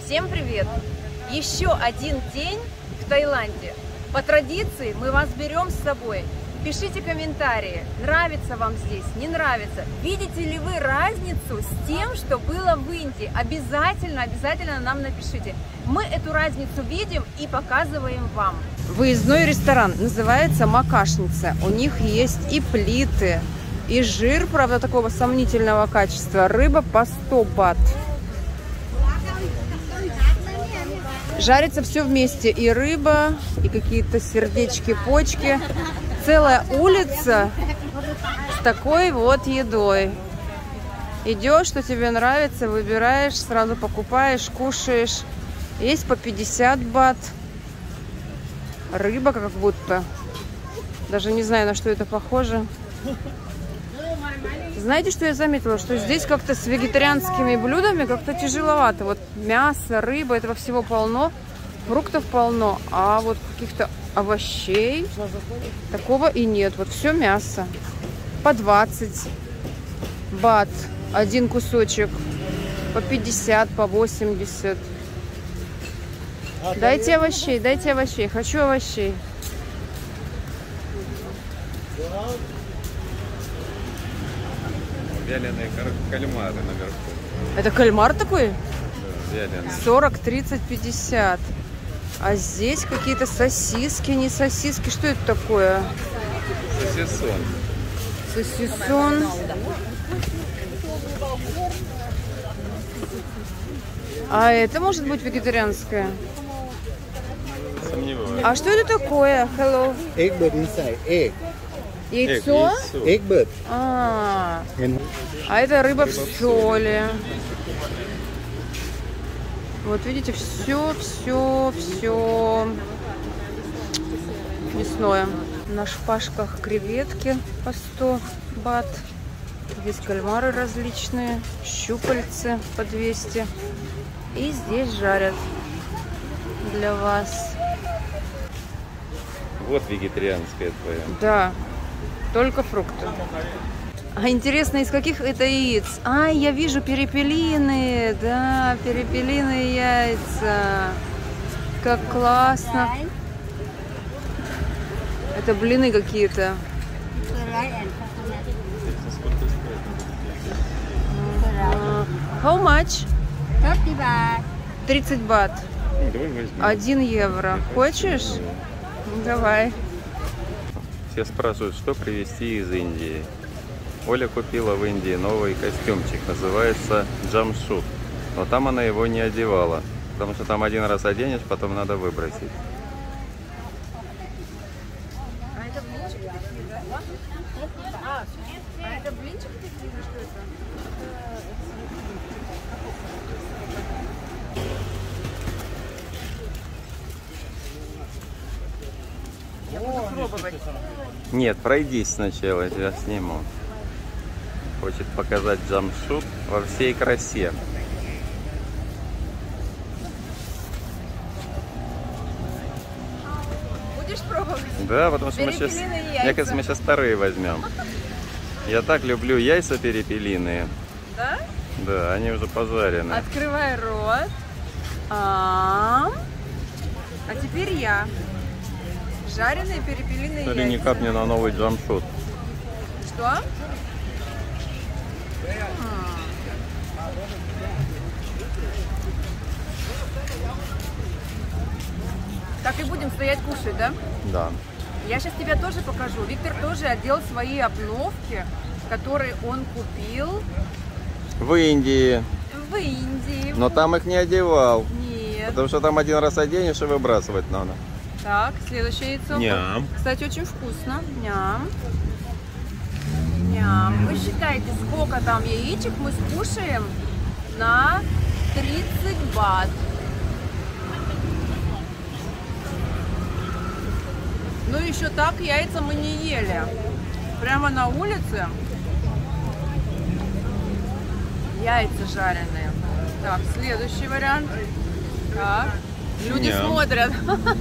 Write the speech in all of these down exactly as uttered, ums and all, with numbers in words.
Всем привет! Еще один день в Таиланде. По традиции мы вас берем с собой. Пишите комментарии, нравится вам здесь, не нравится. Видите ли вы разницу с тем, что было в Индии? Обязательно, обязательно нам напишите. Мы эту разницу видим и показываем вам. Выездной ресторан называется Макашница. У них есть и плиты, и жир, правда, такого сомнительного качества. Рыба по сто бат. Жарится все вместе. И рыба, и какие-то сердечки, почки. Целая улица с такой вот едой. Идешь, что тебе нравится, выбираешь, сразу покупаешь, кушаешь. Есть по пятьдесят бат. Рыба как будто. Даже не знаю, на что это похоже. Знаете, что я заметила? Что здесь как-то с вегетарианскими блюдами как-то тяжеловато. Вот мясо, рыба, этого всего полно. Фруктов полно. А вот каких-то овощей такого и нет. Вот все мясо. По двадцать бат. Один кусочек. По пятьдесят, по восемьдесят. Дайте овощей, дайте овощей. Хочу овощей. Вяленые кальмары наверху. Это кальмар такой? Да, вяленые. сорок, тридцать, пятьдесят. А здесь какие-то сосиски, не сосиски. Что это такое? Сосисон. Сосисон. А это может быть вегетарианское? Сомневаюсь. А что это такое? Hello. Egg bird inside. Egg. Яйцо? Egg bird. А, а это рыба в соли. Вот видите, все, все, все мясное. На шпажках креветки по сто бат. Здесь кальмары различные, щупальцы по двести. И здесь жарят для вас. Вот вегетарианская твоя. Да, только фрукты. А интересно, из каких это яиц? А, я вижу перепелиные, да, перепелиные яйца. Как классно. Это блины какие-то. How much? тридцать бат. Давай возьмем. Один евро. Хочешь? Давай. Все спрашивают, что привезти из Индии. Оля купила в Индии новый костюмчик, называется джамшут. Но там она его не одевала, потому что там один раз оденешь, потом надо выбросить. А это блинчики такие, да? А это блинчики такие, что это? Я буду пробовать. Нет, пройдись сначала, я тебя сниму. Хочет показать джамшут во всей красе. Будешь пробовать? Да, потому что мы сейчас, мне кажется, мы сейчас вторые возьмем. Я так люблю яйца перепелиные. Да? Да, они уже пожарены. Открывай рот. А, а теперь я. Жареные перепелиные Смотри, яйца. не капни на новый джамшут. Что? Так и будем стоять кушать, да? Да. Я сейчас тебе тоже покажу. Виктор тоже одел свои обновки, которые он купил В Индии. в Индии. Но там их не одевал. Нет. Потому что там один раз оденешь и выбрасывать надо. Так, следующее яйцо. Ням. Кстати, очень вкусно. Ням. Ням. Вы считаете, сколько там яичек мы скушаем на тридцать бат. Ну, еще так яйца мы не ели. Прямо на улице яйца жареные. Так, следующий вариант. Так, люди Ням. смотрят.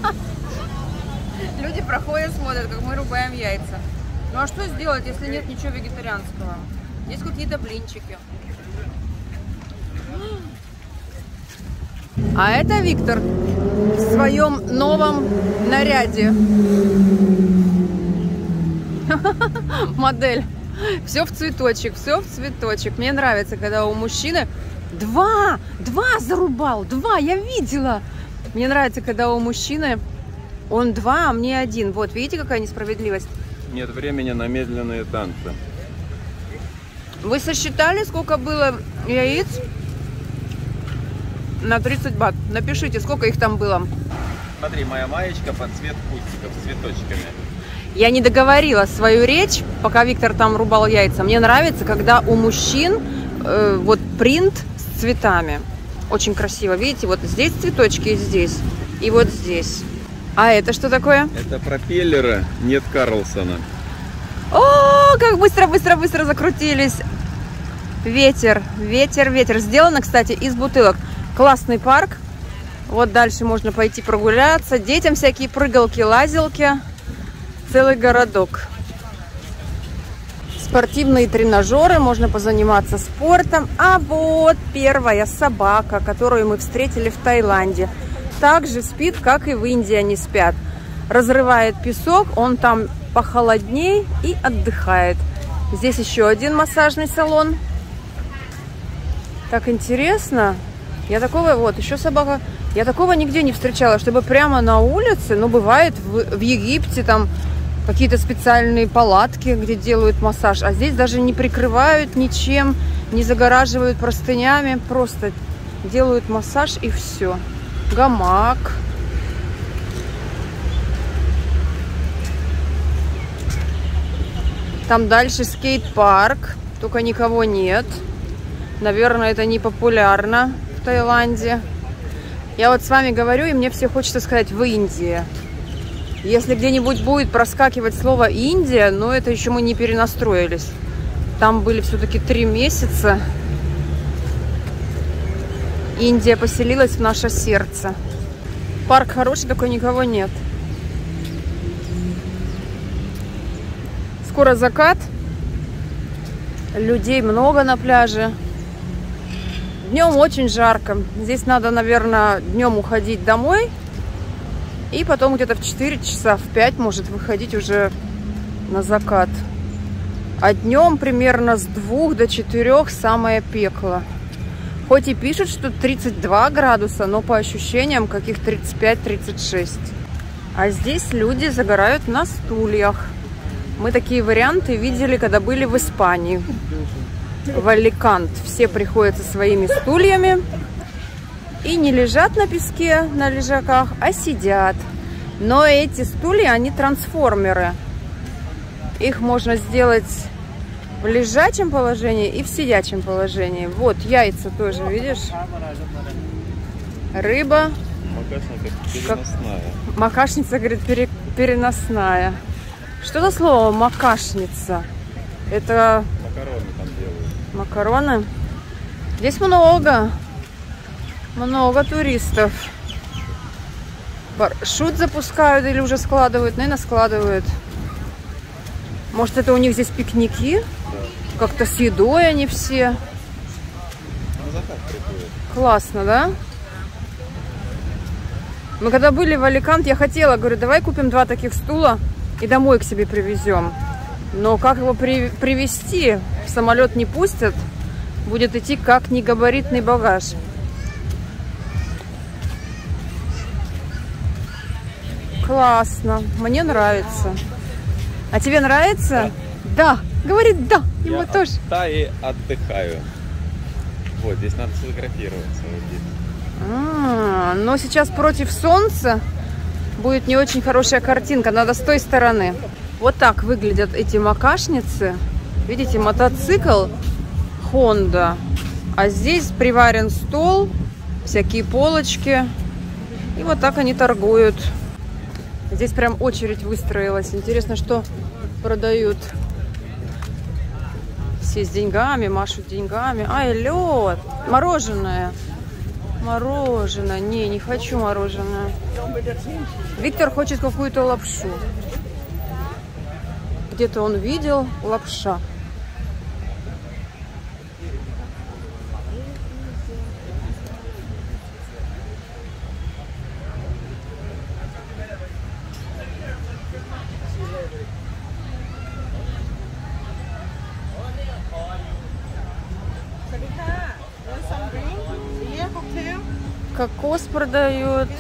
Люди проходят, смотрят, как мы рубаем яйца. Ну а что сделать, если нет ничего вегетарианского? Есть какие-то блинчики. А это Виктор в своем новом наряде. Модель. Все в цветочек, все в цветочек. Мне нравится, когда у мужчины два, два зарубал, два, я видела. Мне нравится, когда у мужчины он два, а мне один. Вот, видите, какая несправедливость? Нет времени на медленные танцы. Вы сосчитали, сколько было яиц? На тридцать бат. Напишите, сколько их там было. Смотри, моя маечка под цвет кустиков с цветочками. Я не договорила свою речь, пока Виктор там рубал яйца. Мне нравится, когда у мужчин э, вот принт с цветами. Очень красиво. Видите, вот здесь цветочки и здесь. И вот здесь. А это что такое? Это пропеллеры, нет Карлсона. О, как быстро-быстро-быстро закрутились. Ветер, ветер, ветер. Сделано, кстати, из бутылок. Классный парк. Вот дальше можно пойти прогуляться. Детям всякие прыгалки, лазилки. Целый городок. Спортивные тренажеры. Можно позаниматься спортом. А вот первая собака, которую мы встретили в Таиланде. Так же спит, как и в Индии они спят. Разрывает песок. Он там похолодней и отдыхает. Здесь еще один массажный салон. Так интересно. Я такого, вот, еще собака. Я такого нигде не встречала, чтобы прямо на улице, ну, бывает в, в Египте там какие-то специальные палатки, где делают массаж. А здесь даже не прикрывают ничем, не загораживают простынями. Просто делают массаж и все. Гамак. Там дальше скейт-парк, только никого нет. Наверное, это не популярно в Таиланде. Я вот с вами говорю, и мне все хочется сказать в Индии. Если где-нибудь будет проскакивать слово Индия, но это еще мы не перенастроились. Там были все-таки три месяца. Индия поселилась в наше сердце. Парк хороший, только никого нет. Скоро закат. Людей много на пляже. Днем очень жарко. Здесь надо, наверное, днем уходить домой. И потом где-то в четыре часа, в пять может выходить уже на закат. А днем примерно с двух до четырёх самое пекло. Хоть и пишут, что тридцать два градуса, но по ощущениям каких тридцать пять — тридцать шесть. А здесь люди загорают на стульях. Мы такие варианты видели, когда были в Испании. В Аликант. Все приходят со своими стульями и не лежат на песке, на лежаках, а сидят. Но эти стулья, они трансформеры. Их можно сделать в лежачем положении и в сидячем положении. Вот яйца тоже, видишь? Рыба. Макашница переносная. Как... Макашница, говорит, пере... переносная. Что за слово макашница? Это... Макароны там делают. Макароны. Здесь много. Много туристов. Парашют запускают или уже складывают? Наверное, складывают. Может, это у них здесь пикники? Да. Как-то с едой они все. На закат приходят. Классно, да? Мы когда были в Аликант, я хотела, говорю, давай купим два таких стула и домой к себе привезем. Но как его при привезти? В самолет не пустят. Будет идти как негабаритный багаж. Классно. Мне нравится. А тебе нравится? Да. Да. Говорит да. Ему Я тоже. Да, и отдыхаю. Вот, здесь надо сфотографироваться. А, но сейчас против солнца будет не очень хорошая картинка. Надо с той стороны. Вот так выглядят эти макашницы. Видите, мотоцикл Honda. А здесь приварен стол, всякие полочки. И вот так они торгуют. Здесь прям очередь выстроилась. Интересно, что продают. Все с деньгами, машут деньгами. Ай, лед! Мороженое. Мороженое. Не, не хочу мороженое. Виктор хочет какую-то лапшу. Где-то он видел лапша. Кокос продают.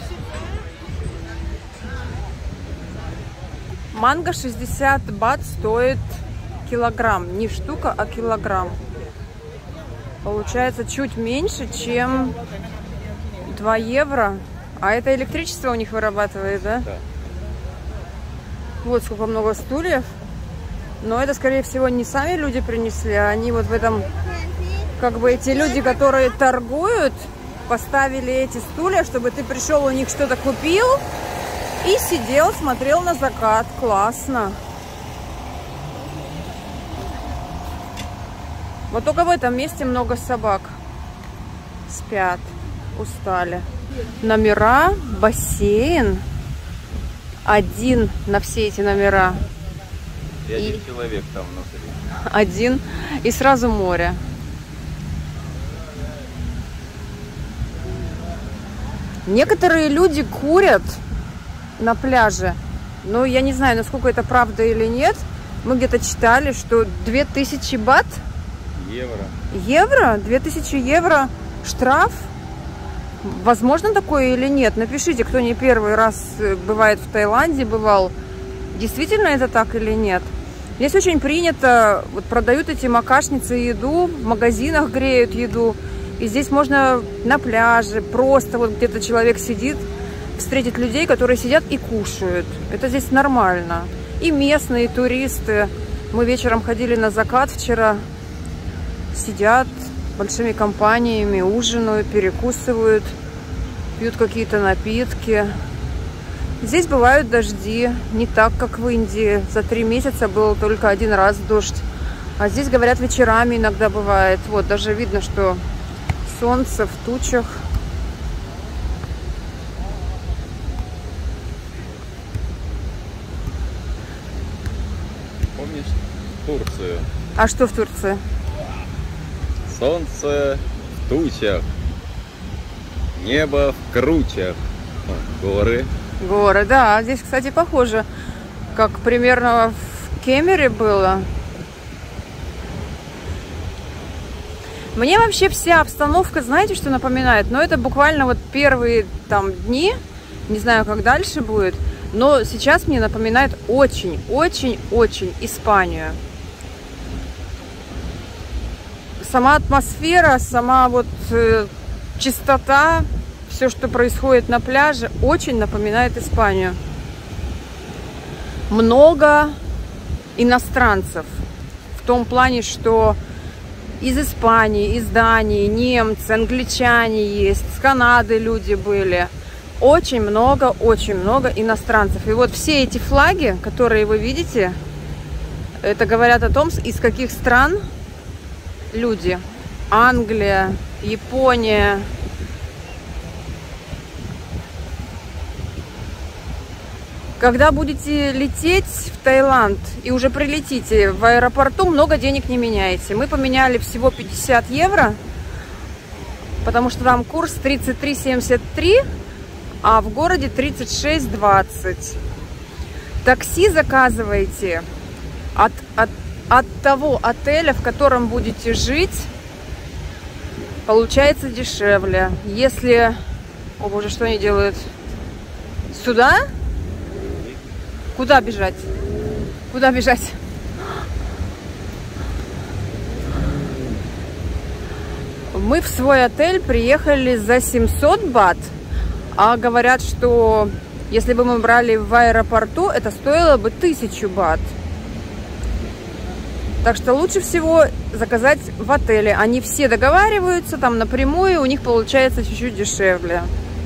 Манго шестьдесят бат стоит килограмм. Не штука, а килограмм. Получается чуть меньше, чем два евро. А это электричество у них вырабатывает, да? Да. Вот сколько много стульев. Но это, скорее всего, не сами люди принесли, а они вот в этом... Как бы эти люди, которые торгуют, поставили эти стулья, чтобы ты пришел, у них что-то купил и сидел, смотрел на закат. Классно. Вот только в этом месте много собак. Спят, устали. Номера, бассейн. Один на все эти номера. И один и... человек там внутри. Один. И сразу море. Некоторые люди курят на пляже. Но я не знаю, насколько это правда или нет. Мы где-то читали, что две тысячи бат. Евро. Евро? две тысячи евро штраф? Возможно такое или нет? Напишите, кто не первый раз бывает в Таиланде, бывал. Действительно это так или нет? Здесь очень принято, вот продают эти макашницы еду, в магазинах греют еду. И здесь можно на пляже, просто вот где-то человек сидит, встретить людей, которые сидят и кушают. Это здесь нормально. И местные, и туристы. Мы вечером ходили на закат вчера. Сидят большими компаниями, ужинают, перекусывают, пьют какие-то напитки. Здесь бывают дожди, не так, как в Индии. За три месяца был только один раз дождь. А здесь, говорят, вечерами иногда бывает. Вот, даже видно, что солнце в тучах. Помнишь Турцию? А что в Турции? Солнце в тучах, небо в кручах, горы. Горы, да. Здесь, кстати, похоже, как примерно в Кемере было. Мне вообще вся обстановка, знаете, что напоминает? Но это буквально вот первые там дни, не знаю, как дальше будет, но сейчас мне напоминает очень, очень, очень Испанию. Сама атмосфера, сама вот э, чистота, все, что происходит на пляже, очень напоминает Испанию. Много иностранцев. В том плане, что из Испании, из Дании, немцы, англичане есть, с Канады люди были. Очень много, очень много иностранцев. И вот все эти флаги, которые вы видите, это говорят о том, из каких стран люди. Англия, Япония. Когда будете лететь в Таиланд и уже прилетите в аэропорту, много денег не меняете. Мы поменяли всего пятьдесят евро, потому что там курс тридцать три семьдесят три, а в городе тридцать шесть двадцать. Такси заказывайте от, от, от того отеля, в котором будете жить, получается дешевле. Если... О боже, что они делают? Сюда? Куда бежать? Куда бежать? Мы в свой отель приехали за семьсот бат, а говорят, что если бы мы брали в аэропорту, это стоило бы тысячу бат. Так что лучше всего заказать в отеле. Они все договариваются там напрямую, у них получается чуть-чуть дешевле.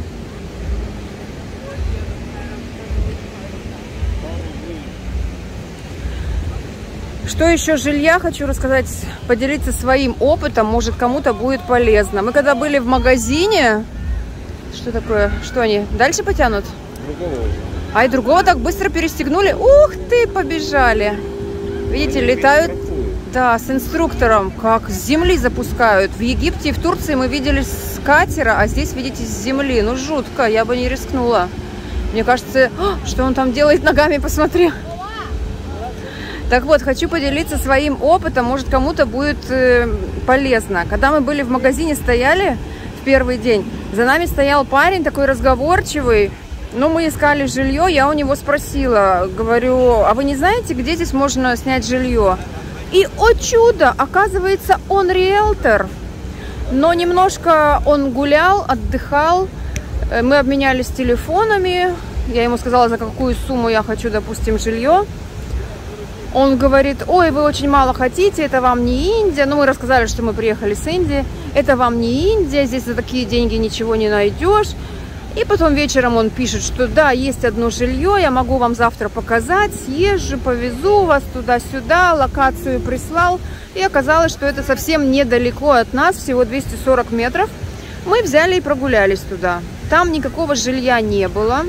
Что еще жилья хочу рассказать, поделиться своим опытом, может кому-то будет полезно. Мы когда были в магазине, что такое, что они дальше потянут? Другого. А и другого так быстро перестегнули. Ух ты, побежали. Видите, они летают, да, с инструктором, как с земли запускают. В Египте и в Турции мы видели с катера, а здесь, видите, с земли. Ну, жутко, я бы не рискнула. Мне кажется, что он там делает ногами, посмотри. Так вот, хочу поделиться своим опытом, может кому-то будет э, полезно. Когда мы были в магазине, стояли в первый день, За нами стоял парень такой разговорчивый. Ну, мы искали жилье, я у него спросила, говорю, а вы не знаете, где здесь можно снять жилье? И, о чудо, оказывается, он риэлтор. Но немножко он гулял, отдыхал. Мы обменялись телефонами. Я ему сказала, за какую сумму я хочу, допустим, жилье. Он говорит, ой, вы очень мало хотите, это вам не Индия. Ну, мы рассказали, что мы приехали с Индии. Это вам не Индия, здесь за такие деньги ничего не найдешь. И потом вечером он пишет, что да, есть одно жилье, я могу вам завтра показать, съезжу, повезу вас туда-сюда, локацию прислал. И оказалось, что это совсем недалеко от нас, всего двести сорок метров. Мы взяли и прогулялись туда. Там никакого жилья не было.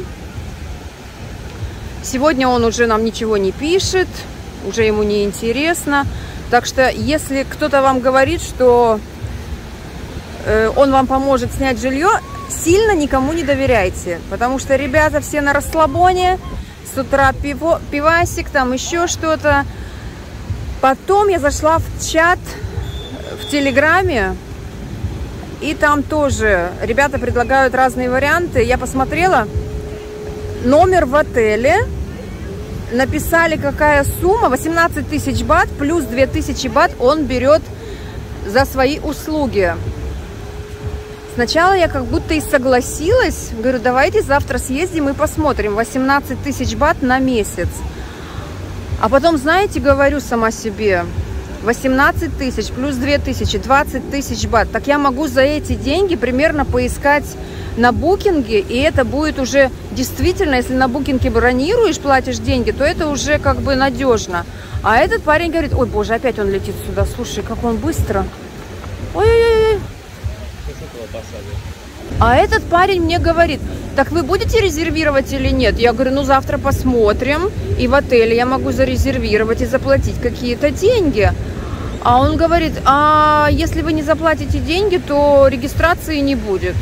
Сегодня он уже нам ничего не пишет, уже ему не интересно. Так что, если кто-то вам говорит, что э, он вам поможет снять жилье, сильно никому не доверяйте. Потому что ребята все на расслабоне, с утра пиво, пивасик, там еще что-то. Потом я зашла в чат в Телеграме, и там тоже ребята предлагают разные варианты. Я посмотрела номер в отеле. Написали, какая сумма, восемнадцать тысяч бат, плюс две тысячи бат он берет за свои услуги. Сначала я как будто и согласилась, говорю, давайте завтра съездим и посмотрим, восемнадцать тысяч бат на месяц. А потом, знаете, говорю сама себе, восемнадцать тысяч плюс две тысячи, двадцать тысяч бат, так я могу за эти деньги примерно поискать на букинге, и это будет уже действительно, если на букинге бронируешь, платишь деньги, то это уже как бы надежно. А этот парень говорит, ой, боже, опять он летит сюда, слушай, как он быстро. Ой-ой-ой. А этот парень мне говорит, так вы будете резервировать или нет? Я говорю, ну завтра посмотрим, и в отеле я могу зарезервировать и заплатить какие-то деньги. А он говорит, а если вы не заплатите деньги, то регистрации не будет.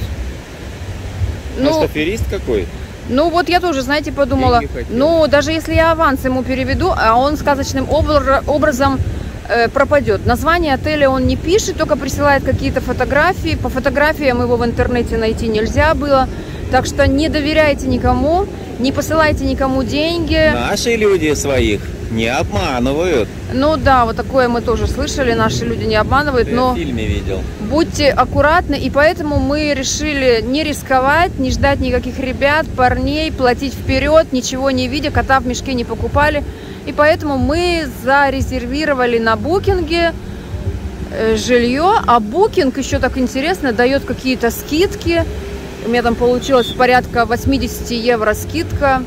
Может, ну, аферист какой? Ну, вот я тоже, знаете, подумала, ну, даже если я аванс ему переведу, а он сказочным образом э, пропадет. Название отеля он не пишет, только присылает какие-то фотографии. По фотографиям его в интернете найти нельзя было. Так что не доверяйте никому, не посылайте никому деньги. Наши люди своих не обманывают. Ну да, вот такое мы тоже слышали, наши люди не обманывают. Я но в фильме видел. Будьте аккуратны, и поэтому мы решили не рисковать, не ждать никаких ребят, парней, платить вперед, ничего не видя, кота в мешке не покупали. И поэтому мы зарезервировали на букинге жилье, а букинг еще так интересно дает какие-то скидки. У меня там получилось порядка восемьдесят евро скидка.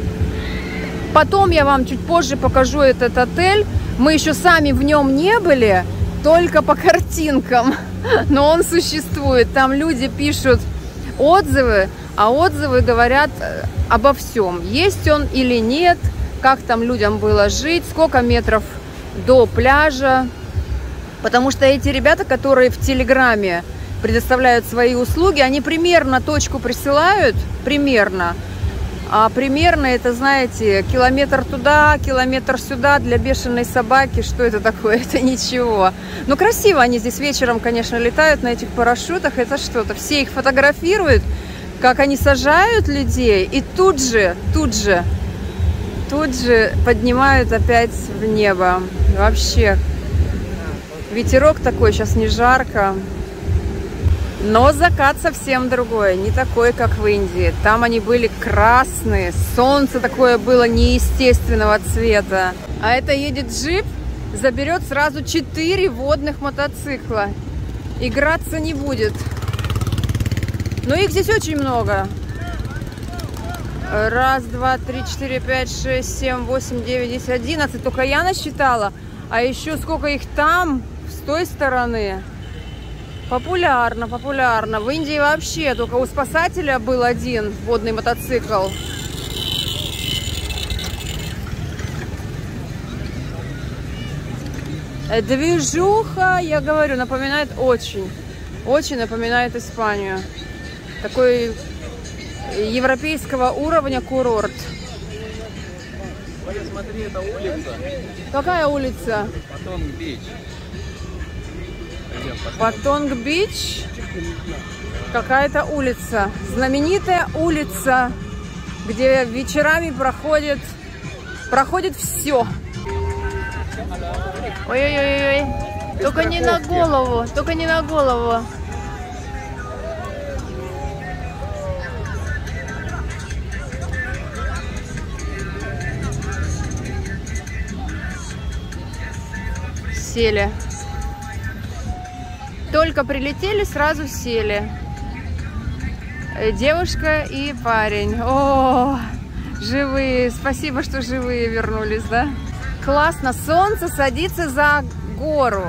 Потом я вам чуть позже покажу этот отель. Мы еще сами в нем не были, только по картинкам. Но он существует. Там люди пишут отзывы, а отзывы говорят обо всем. Есть он или нет, как там людям было жить, сколько метров до пляжа. Потому что эти ребята, которые в Телеграме предоставляют свои услуги, они примерно точку присылают, примерно. А примерно это, знаете, километр туда, километр сюда для бешеной собаки. Что это такое? Это ничего. Но красиво они здесь вечером, конечно, летают на этих парашютах. Это что-то. Все их фотографируют, как они сажают людей. И тут же, тут же, тут же поднимают опять в небо. Вообще. Ветерок такой, сейчас не жарко. Но закат совсем другой, не такой, как в Индии. Там они были красные, солнце такое было неестественного цвета. А это едет джип, заберет сразу четыре водных мотоцикла. Играться не будет. Но их здесь очень много. Раз, два, три, четыре, пять, шесть, семь, восемь, девять, десять, одиннадцать. Только я насчитала. А еще сколько их там, с той стороны. Популярно, популярно. В Индии вообще только у спасателя был один водный мотоцикл. Движуха, я говорю, напоминает очень, очень напоминает Испанию. Такой европейского уровня курорт. Смотри, это улица. Какая улица? Патонг-Бич. Патонг-Бич? какая-то улица. Знаменитая улица, где вечерами проходит, проходит все. Ой-ой-ой-ой. Только не на голову, только не на голову. Сели. Только прилетели, сразу сели. Девушка и парень. О, живые. Спасибо, что живые вернулись, да? Классно. Солнце садится за гору.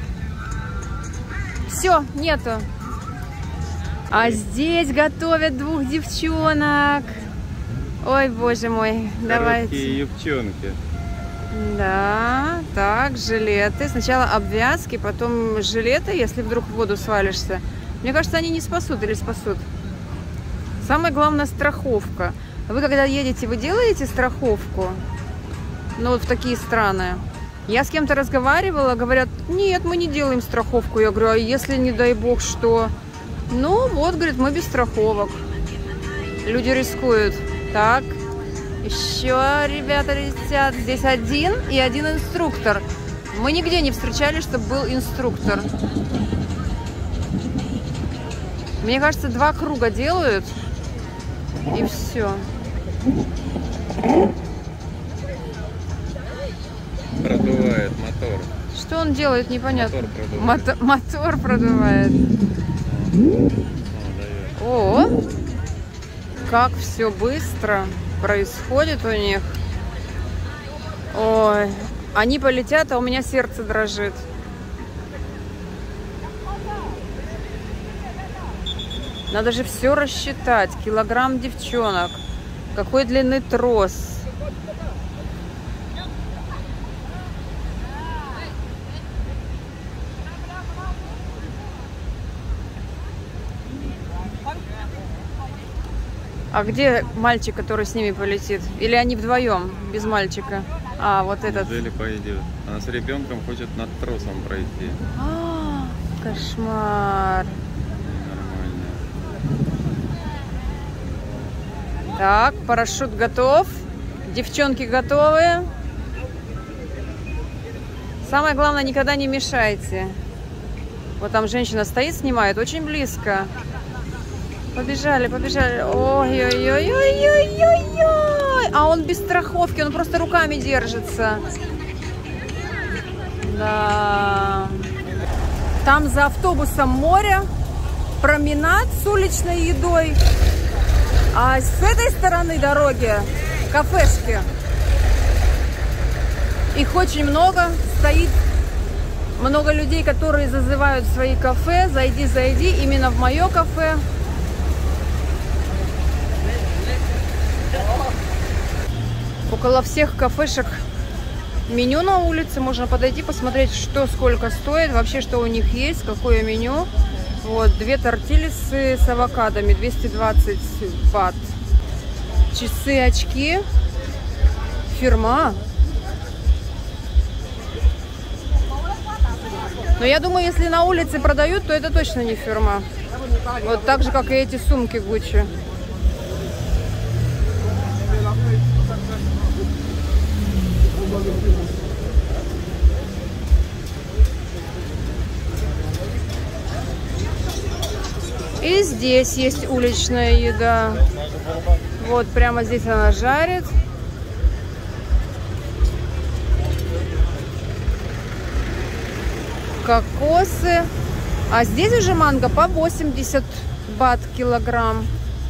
Все, нету. А здесь готовят двух девчонок. Ой, боже мой. Давайте. Короткие юбчонки. Да, так, жилеты. Сначала обвязки, потом жилеты, если вдруг в воду свалишься. Мне кажется, они не спасут или спасут. Самое главное — страховка. Вы когда едете, вы делаете страховку? Ну, вот в такие страны. Я с кем-то разговаривала, говорят, нет, мы не делаем страховку. Я говорю, а если, не дай бог, что? Ну, вот, говорит, мы без страховок. Люди рискуют. Так. Еще ребята летят. Здесь один и один инструктор. Мы нигде не встречали, чтобы был инструктор. Мне кажется, два круга делают. И все. Продувает мотор. Что он делает, непонятно. Мотор продувает. Мотор, мотор продувает. О, как все быстро происходит у них. Ой, они полетят, а у меня сердце дрожит. Надо же все рассчитать. Килограмм девчонок. Какой длины трос. А где мальчик, который с ними полетит? Или они вдвоем, без мальчика? А, вот этот. Неужели пойдет? Она с ребенком хочет над тросом пройти. А, кошмар. Нормально. Так, парашют готов. Девчонки готовы. Самое главное, никогда не мешайте. Вот там женщина стоит, снимает очень близко. Побежали, побежали. Ой-ой-ой-ой-ой-ой-ой. А он без страховки, он просто руками держится. Да. Там за автобусом море, променад с уличной едой. А с этой стороны дороги кафешки. Их очень много. Стоит много людей, которые зазывают в свои кафе. Зайди, зайди. Именно в мое кафе. Около всех кафешек меню на улице. Можно подойти, посмотреть, что сколько стоит. Вообще, что у них есть, какое меню. Вот, две тортилисы с авокадами, двести двадцать бат. Часы, очки. Фирма. Но я думаю, если на улице продают, то это точно не фирма. Вот так же, как и эти сумки Гуччи. И здесь есть уличная еда. Вот прямо здесь она жарит. Кокосы. А здесь уже манго по восемьдесят бат килограмм.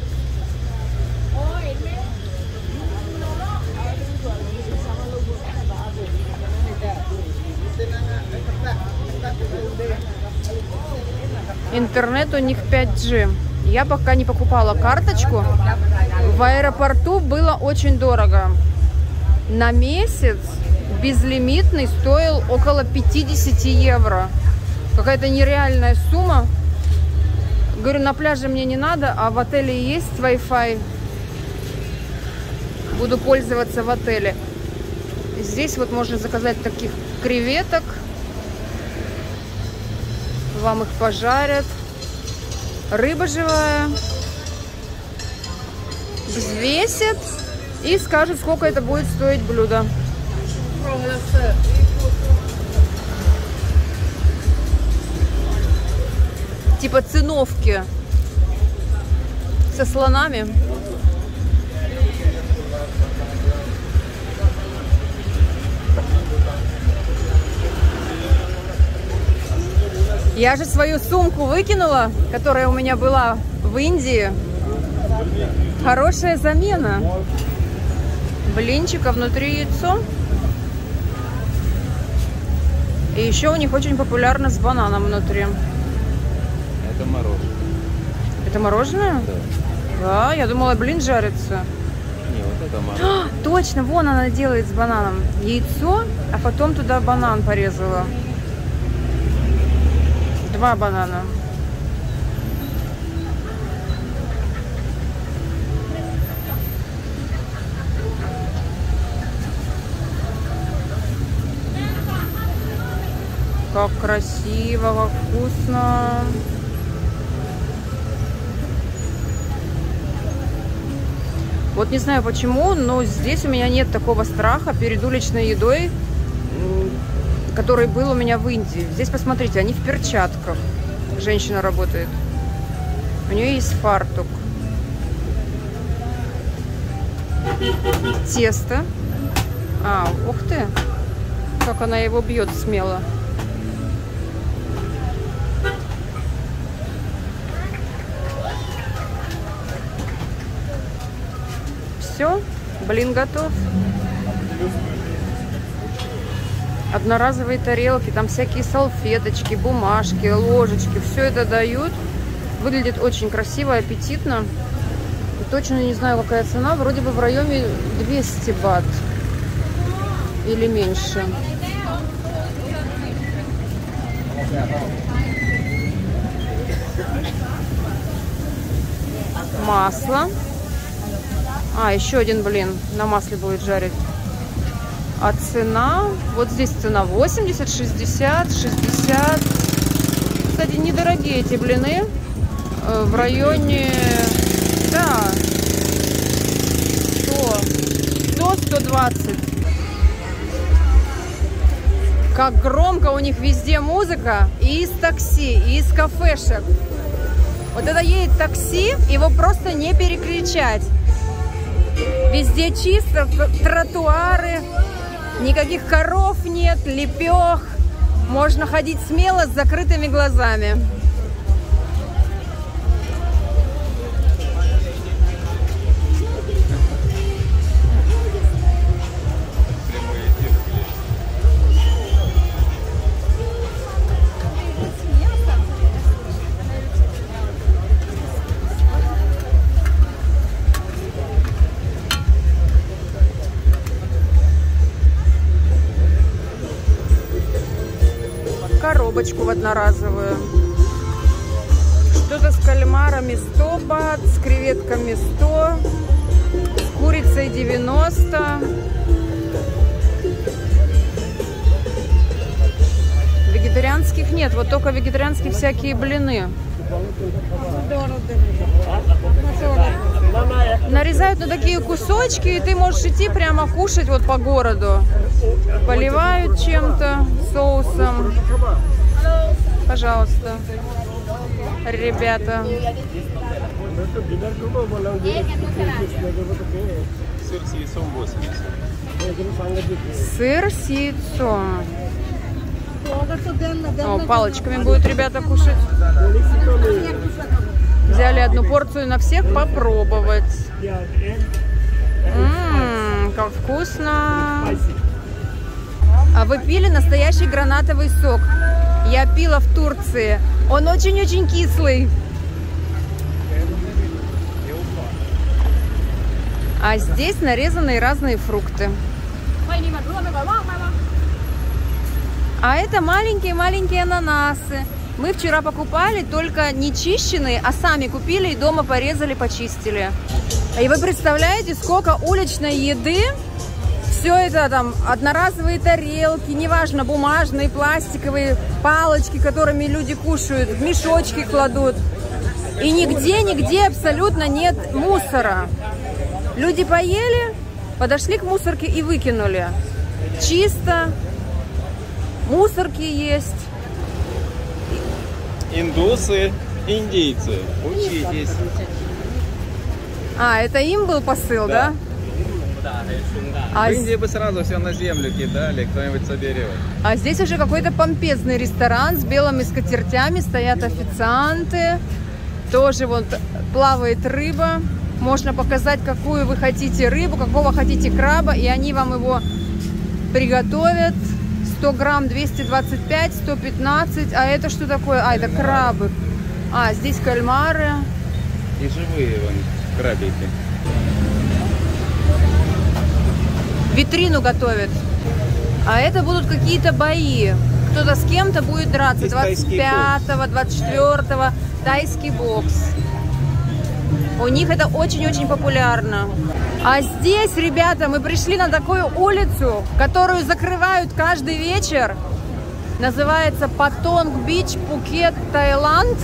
Интернет у них пять джи. Я пока не покупала карточку. В аэропорту было очень дорого. На месяц безлимитный стоил около пятидесяти евро. Какая-то нереальная сумма. Говорю, на пляже мне не надо, а в отеле есть Wi-Fi. Буду пользоваться в отеле. Здесь вот можно заказать таких креветок. Вам их пожарят. рыба живая. Взвесят и скажут, сколько это будет стоить блюдо. Типа циновки со слонами. Я же свою сумку выкинула, которая у меня была в Индии. Хорошая замена. Блинчик, а внутри яйцо. И еще у них очень популярно с бананом внутри. Это мороженое. Это мороженое? Да. Да, я думала, блин жарится. Не, вот это мороженое. А, точно, вон она делает с бананом. Яйцо, а потом туда банан порезала. Два банана. Как красиво, как вкусно. Вот не знаю почему, но здесь у меня нет такого страха перед уличной едой, который был у меня в Индии. Здесь, посмотрите, они в перчатках. Женщина работает. У нее есть фартук. Тесто. А, ух ты. Как она его бьет смело. Все, блин готов. Одноразовые тарелки, там всякие салфеточки, бумажки, ложечки. Все это дают. Выглядит очень красиво, аппетитно. И точно не знаю, какая цена. Вроде бы в районе двести бат. Или меньше. Масло. А, еще один блин на масле будет жарить. А цена, вот здесь цена восемьдесят, шестьдесят, шестьдесят. Кстати, недорогие эти блины. В районе, да, сто, сто двадцать. Как громко у них везде музыка. И из такси, и из кафешек. Вот это едет такси, его просто не перекричать. Везде чисто, тротуары. Никаких коров нет, лепех. Можно ходить смело с закрытыми глазами. Коробочку в одноразовую. Что-то с кальмарами сто бат, с креветками сто, с курицей девяносто. Вегетарианских нет, вот только вегетарианские всякие блины. Нарезают на такие кусочки, и ты можешь идти прямо кушать вот по городу. Поливают чем-то, соусом. Пожалуйста, ребята. Сыр с яйцом восемьдесят. Сыр с яйцом. О, палочками будут ребята кушать. Взяли одну порцию на всех попробовать. Ммм, как вкусно. А вы пили настоящий гранатовый сок? Я пила в Турции. Он очень-очень кислый. А здесь нарезанные разные фрукты. А это маленькие-маленькие ананасы. Мы вчера покупали только не чищенные, а сами купили и дома порезали, почистили. И вы представляете, сколько уличной еды. Все это там одноразовые тарелки, неважно, бумажные, пластиковые, палочки, которыми люди кушают, в мешочки кладут. И нигде-нигде абсолютно нет мусора. Люди поели, подошли к мусорке и выкинули. Чисто. Мусорки есть. Индусы, индейцы, учитесь. А, это им был посыл, да? Да. А В Индии бы сразу все на землю кидали, кто-нибудь соберет. А здесь уже какой-то помпезный ресторан с белыми скатертями, стоят официанты. Тоже вот плавает рыба. Можно показать, какую вы хотите рыбу, какого хотите краба, и они вам его приготовят. сто грамм двести двадцать пять, сто пятнадцать. А это что такое? А, это крабы. А, здесь кальмары. И живые вон крабики. Витрину готовят. А это будут какие-то бои. Кто-то с кем-то будет драться. двадцать пятого, двадцать четвёртого. Тайский бокс. У них это очень-очень популярно. А здесь, ребята, мы пришли на такую улицу, которую закрывают каждый вечер. Называется Патонг-Бич, Пхукет, Таиланд.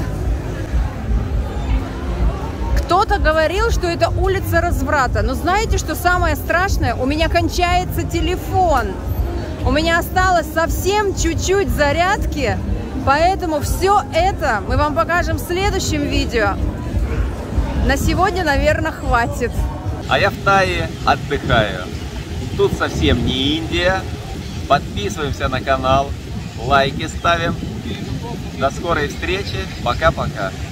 Кто-то говорил, что это улица разврата. Но знаете, что самое страшное? У меня кончается телефон. У меня осталось совсем чуть-чуть зарядки. Поэтому все это мы вам покажем в следующем видео. На сегодня, наверное, хватит. А я в Тае отдыхаю. Тут совсем не Индия. Подписываемся на канал, лайки ставим. До скорой встречи. Пока-пока.